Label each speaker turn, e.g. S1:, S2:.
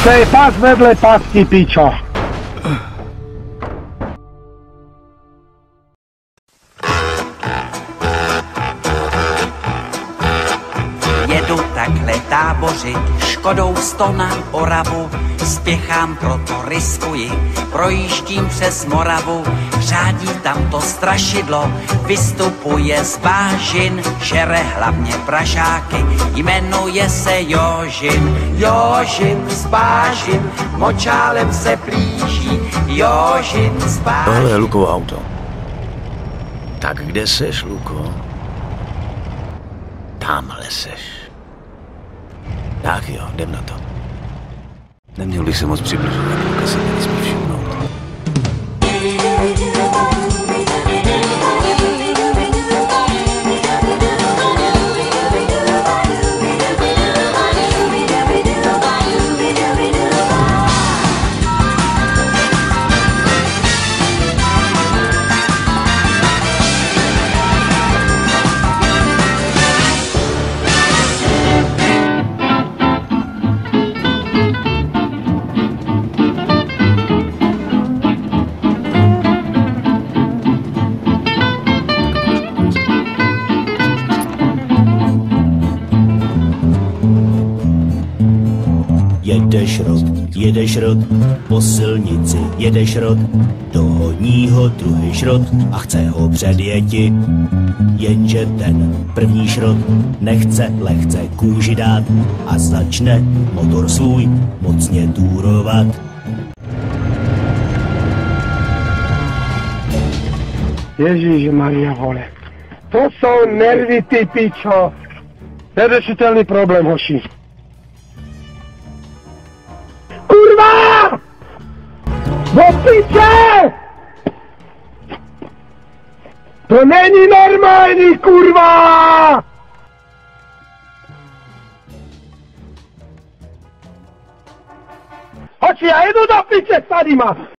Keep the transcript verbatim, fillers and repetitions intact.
S1: To je pas vedle pasti, pičo.
S2: Jedu takhle tábořit, Škodou sto na Oravu, spěchám, proto riskuji, projíždím přes Moravu, řádí tam to strašidlo, vystupuje z bážin, žere hlavně pražáky, jmenuje se Jožin. Jožin z bážin, močálem se plíží, Jožin z bážin.
S3: Tohle je Lukovo auto. Tak kde seš, Luko? Támhle seš. Tak jo, jdem na to. Neměl bych se moc přibližovat, Luka se mě nesmí všimnout.
S4: Jede šrot, jede šrot, po silnici jede šrot, dohoní ho druhý šrot a chce ho předjeti. Jenže ten první šrot nechce lehce kůži dát a začne motor svůj mocně túrovat.
S1: Ježíš Maria, vole. To jsou nervy, ty pičo. Neřešitelný problém, hoši. Kurva! Do piče! To není normální, kurva! Hoči, já jedu do piče s tadyma!